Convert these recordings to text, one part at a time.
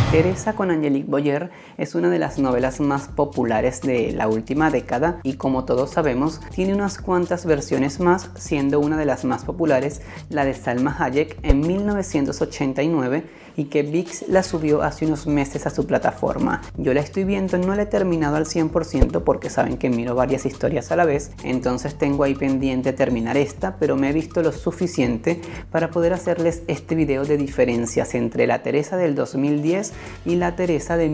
Teresa con Angelique Boyer es una de las novelas más populares de la última década y, como todos sabemos, tiene unas cuantas versiones más, siendo una de las más populares la de Salma Hayek en 1989 y que VIX la subió hace unos meses a su plataforma. Yo la estoy viendo, no la he terminado al 100% porque saben que miro varias historias a la vez, entonces tengo ahí pendiente terminar esta, pero me he visto lo suficiente para poder hacerles este video de diferencias entre la Teresa del 2010 y la Teresa de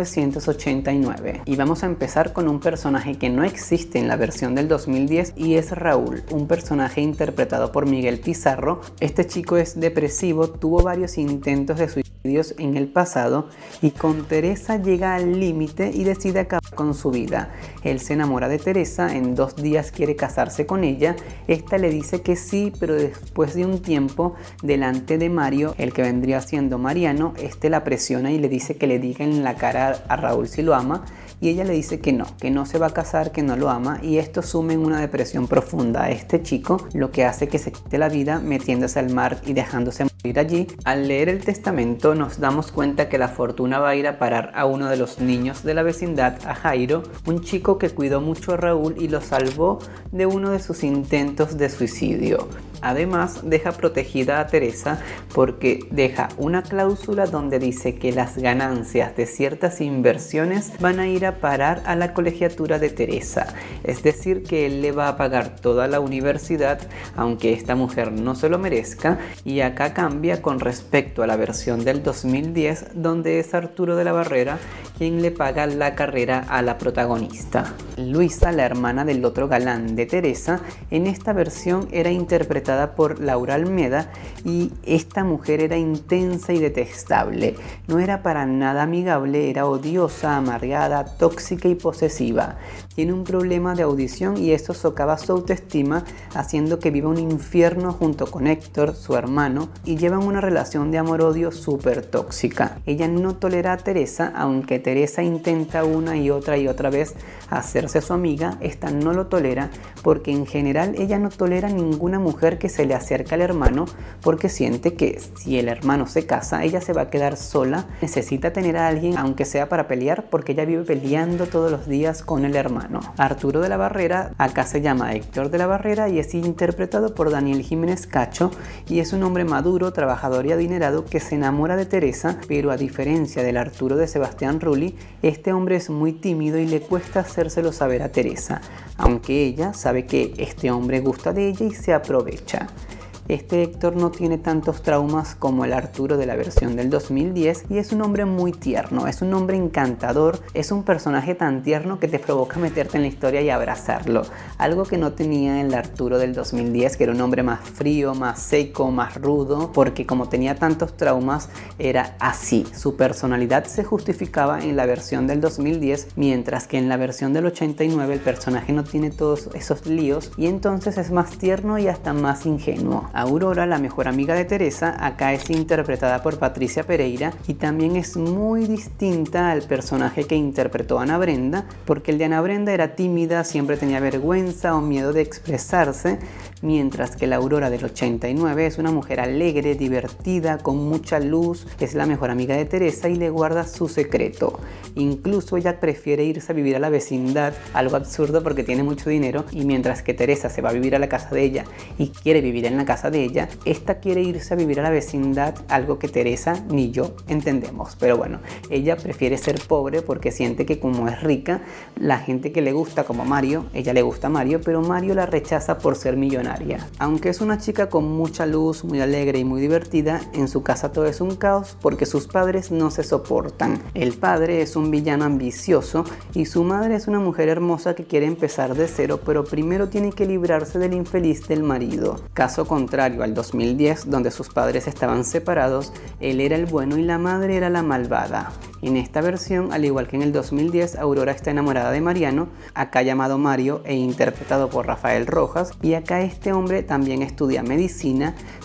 1989. Y vamos a empezar con un personaje que no existe en la versión del 2010 y es Raúl, un personaje interpretado por Miguel Pizarro. Este chico es depresivo, tuvo varios intentos de suicidios en el pasado y con Teresa llega al límite y decide acabar con su vida. Él se enamora de Teresa, en 2 días quiere casarse con ella, esta le dice que sí, pero después de un tiempo, delante de Mario, el que vendría siendo Mariano, este la presiona y le dice que le diga en la cara a Raúl si lo ama, y ella le dice que no se va a casar, que no lo ama, y esto suma en una depresión profunda a este chico, lo que hace que se quite la vida metiéndose al mar y dejándose morir allí. Al leer el testamento nos damos cuenta que la fortuna va a ir a parar a uno de los niños de la vecindad, a Jairo, un chico que cuidó mucho a Raúl y lo salvó de uno de sus intentos de suicidio. Además, deja protegida a Teresa porque deja una cláusula donde dice que las ganancias de ciertas inversiones van a ir a parar a la colegiatura de Teresa. Es decir, que él le va a pagar toda la universidad, aunque esta mujer no se lo merezca. Y acá cambia con respecto a la versión del 2010, donde es Arturo de la Barrera quien le paga la carrera a la protagonista. Luisa, la hermana del otro galán de Teresa, en esta versión era interpretada por Laura Almeda y esta mujer era intensa y detestable. No era para nada amigable, era odiosa, amargada, tóxica y posesiva. Tiene un problema de audición y esto socava su autoestima, haciendo que viva un infierno junto con Héctor, su hermano, y llevan una relación de amor-odio súper tóxica. Ella no tolera a Teresa, aunque Teresa intenta una y otra vez hacerse su amiga, esta no lo tolera porque en general ella no tolera ninguna mujer que se le acerque al hermano porque siente que si el hermano se casa ella se va a quedar sola, necesita tener a alguien aunque sea para pelear porque ella vive peleando todos los días con el hermano. Arturo de la Barrera acá se llama Héctor de la Barrera y es interpretado por Daniel Jiménez Cacho y es un hombre maduro, trabajador y adinerado que se enamora de Teresa, pero a diferencia del Arturo de Sebastián Rulli, este hombre es muy tímido y le cuesta hacérselo saber a Teresa, aunque ella sabe que este hombre gusta de ella y se aprovecha. Este Héctor no tiene tantos traumas como el Arturo de la versión del 2010 y es un hombre muy tierno, es un hombre encantador, es un personaje tan tierno que te provoca meterte en la historia y abrazarlo, algo que no tenía el Arturo del 2010, que era un hombre más frío, más seco, más rudo, porque como tenía tantos traumas era así. Su personalidad se justificaba en la versión del 2010, mientras que en la versión del 89 el personaje no tiene todos esos líos y entonces es más tierno y hasta más ingenuo. Aurora, la mejor amiga de Teresa, acá es interpretada por Patricia Pereira y también es muy distinta al personaje que interpretó Ana Brenda, porque el de Ana Brenda era tímida, siempre tenía vergüenza o miedo de expresarse, mientras que la Aurora del 89 es una mujer alegre, divertida, con mucha luz, es la mejor amiga de Teresa y le guarda su secreto. Incluso ella prefiere irse a vivir a la vecindad, algo absurdo porque tiene mucho dinero, y mientras que Teresa se va a vivir a la casa de ella y quiere vivir en la casa de ella, esta quiere irse a vivir a la vecindad, algo que Teresa ni yo entendemos. Pero bueno, ella prefiere ser pobre porque siente que como es rica, la gente que le gusta, como Mario, ella le gusta a Mario, pero Mario la rechaza por ser millonaria. Aunque es una chica con mucha luz, muy alegre y muy divertida, en su casa todo es un caos porque sus padres no se soportan. El padre es un villano ambicioso y su madre es una mujer hermosa que quiere empezar de cero, pero primero tiene que librarse del infeliz del marido. Caso contrario al 2010, donde sus padres estaban separados, él era el bueno y la madre era la malvada. En esta versión, al igual que en el 2010, Aurora está enamorada de Mariano, acá llamado Mario e interpretado por Rafael Rojas, y acá este hombre también estudia medicina,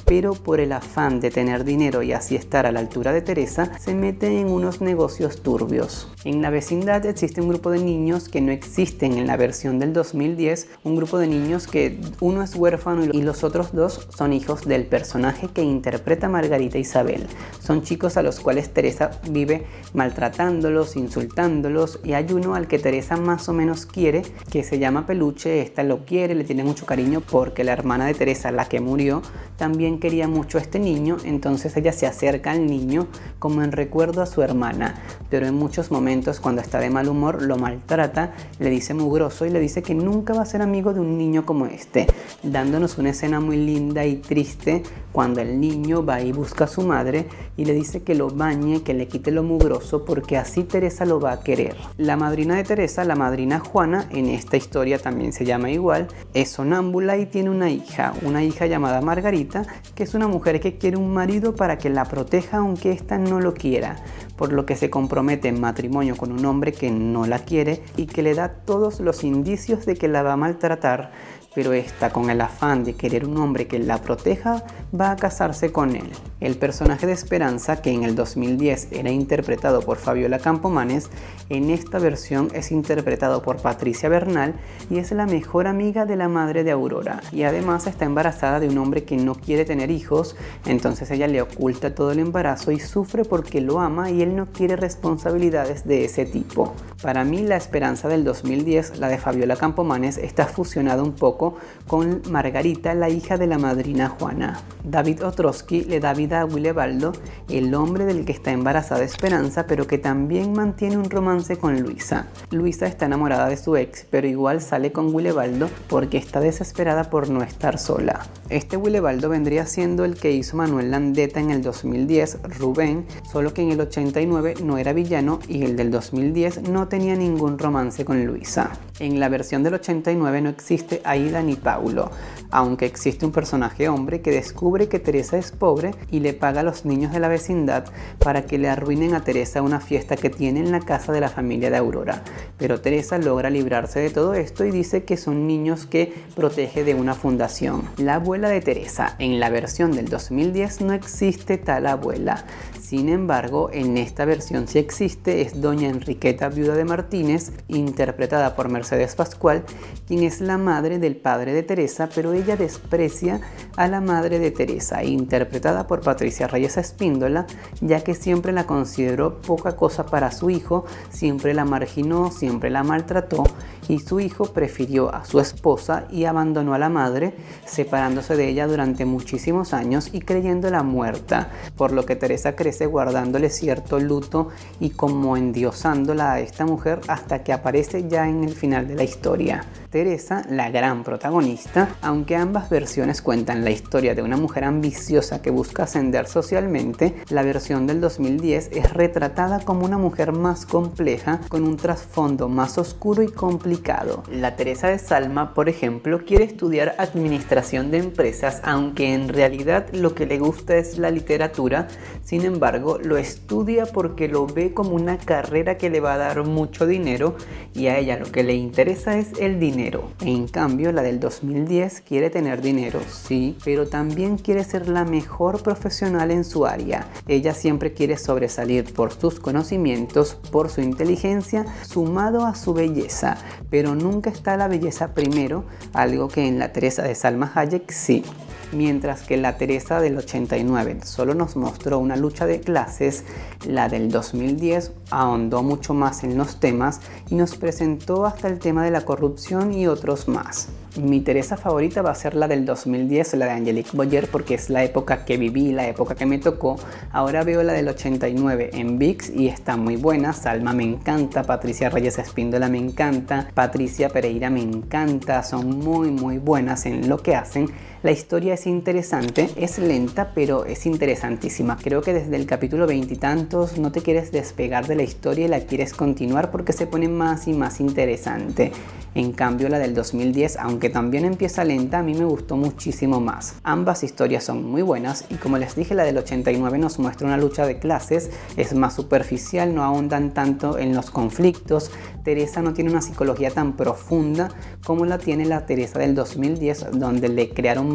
pero por el afán de tener dinero y así estar a la altura de Teresa, se mete en unos negocios turbios. En la vecindad existe un grupo de niños que no existen en la versión del 2010, un grupo de niños que uno es huérfano y los otros dos son hijos del personaje que interpreta Margarita Isabel. Son chicos a los cuales Teresa vive maltratándolos, insultándolos, y hay uno al que Teresa más o menos quiere, que se llama Peluche. Esta lo quiere, le tiene mucho cariño porque la hermana de Teresa, la que murió, también quería mucho a este niño, entonces ella se acerca al niño como en recuerdo a su hermana, pero en muchos momentos cuando está de mal humor lo maltrata, le dice mugroso y le dice que nunca va a ser amigo de un niño como este, dándonos una escena muy linda y triste cuando el niño va y busca a su madre y le dice que lo bañe, que le quite lo mugroso porque así Teresa lo va a querer. La madrina de Teresa, la madrina Juana, en esta historia también se llama igual, es sonámbula y tiene una hija llamada Margarita, que es una mujer que quiere un marido para que la proteja aunque ésta no lo quiera, por lo que se compromete en matrimonio con un hombre que no la quiere y que le da todos los indicios de que la va a maltratar, pero esta, con el afán de querer un hombre que la proteja, va a casarse con él. El personaje de Esperanza, que en el 2010 era interpretado por Fabiola Campomanes, en esta versión es interpretado por Patricia Bernal y es la mejor amiga de la madre de Aurora, y además está embarazada de un hombre que no quiere tener hijos, entonces ella le oculta todo el embarazo y sufre porque lo ama y él no quiere responsabilidades de ese tipo. Para mí la Esperanza del 2010, la de Fabiola Campomanes, está fusionada un poco con Margarita, la hija de la madrina Juana. David Ostrowski le da vida a Willebaldo, el hombre del que está embarazada Esperanza, pero que también mantiene un romance con Luisa. Luisa está enamorada de su ex, pero igual sale con Willebaldo porque está desesperada por no estar sola. Este Willebaldo vendría siendo el que hizo Manuel Landeta en el 2010, Rubén, solo que en el 89 no era villano y el del 2010 no tenía ningún romance con Luisa. En la versión del 89 no existe Aida ni Paulo, aunque existe un personaje hombre que descubre que Teresa es pobre y le paga a los niños de la vecindad para que le arruinen a Teresa una fiesta que tiene en la casa de la familia de Aurora. Pero Teresa logra librarse de todo esto y dice que son niños que protege de una fundación. La abuela de Teresa, en la versión del 2010 no existe tal abuela. Sin embargo, en esta versión sí existe, es doña Enriqueta, viuda de Martínez, interpretada por Mercedes Pascual, quien es la madre del padre de Teresa, pero ella desprecia a la madre de Teresa, interpretada por Patricia Reyes Espíndola, ya que siempre la consideró poca cosa para su hijo, siempre la marginó, siempre la maltrató, y su hijo prefirió a su esposa y abandonó a la madre, separándose de ella durante muchísimos años y creyéndola muerta, por lo que Teresa crece guardándole cierto luto y como endiosándola a esta mujer hasta que aparece ya en el final de la historia. Teresa, la gran protagonista, aunque ambas versiones cuentan la historia de una mujer ambiciosa que busca ascender socialmente, la versión del 2010 es retratada como una mujer más compleja, con un trasfondo más oscuro y complicado. La Teresa de Salma, por ejemplo, quiere estudiar administración de empresas, aunque en realidad lo que le gusta es la literatura. Sin embargo, lo estudia porque lo ve como una carrera que le va a dar mucho dinero y a ella lo que le interesa es el dinero. En cambio, la del 2010 quiere tener dinero, sí, pero también quiere ser la mejor profesional en su área. Ella siempre quiere sobresalir por sus conocimientos, por su inteligencia, sumado a su belleza, pero nunca está la belleza primero, algo que en la Teresa de Salma Hayek sí. Mientras que la Teresa del 89 solo nos mostró una lucha de clases, la del 2010 ahondó mucho más en los temas y nos presentó hasta el tema de la corrupción y otros más. Mi Teresa favorita va a ser la del 2010, la de Angelique Boyer, porque es la época que viví, la época que me tocó. Ahora veo la del 89 en VIX y está muy buena. Salma me encanta, Patricia Reyes Espíndola me encanta, Patricia Pereira me encanta, son muy buenas en lo que hacen. La historia es interesante, es lenta, pero es interesantísima. Creo que desde el capítulo 20 y tantos no te quieres despegar de la historia y la quieres continuar porque se pone más y más interesante. En cambio, la del 2010, aunque también empieza lenta, a mí me gustó muchísimo más. Ambas historias son muy buenas y como les dije, la del 89 nos muestra una lucha de clases, es más superficial, no ahondan tanto en los conflictos. Teresa no tiene una psicología tan profunda como la tiene la Teresa del 2010, donde le crearon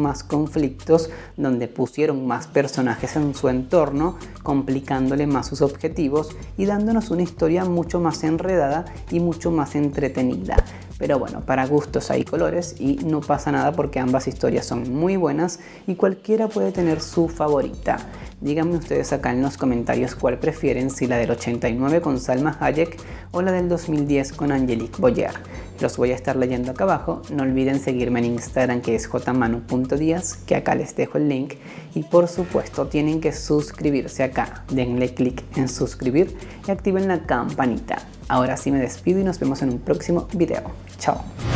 más conflictos, donde pusieron más personajes en su entorno, complicándole más sus objetivos y dándonos una historia mucho más enredada y mucho más entretenida. Pero bueno, para gustos hay colores y no pasa nada porque ambas historias son muy buenas y cualquiera puede tener su favorita. Díganme ustedes acá en los comentarios cuál prefieren, si la del 89 con Salma Hayek o la del 2010 con Angelique Boyer. Los voy a estar leyendo acá abajo. No olviden seguirme en Instagram, que es jmanu.díaz, que acá les dejo el link. Y por supuesto tienen que suscribirse acá. Denle click en suscribir y activen la campanita. Ahora sí me despido y nos vemos en un próximo video. Chao.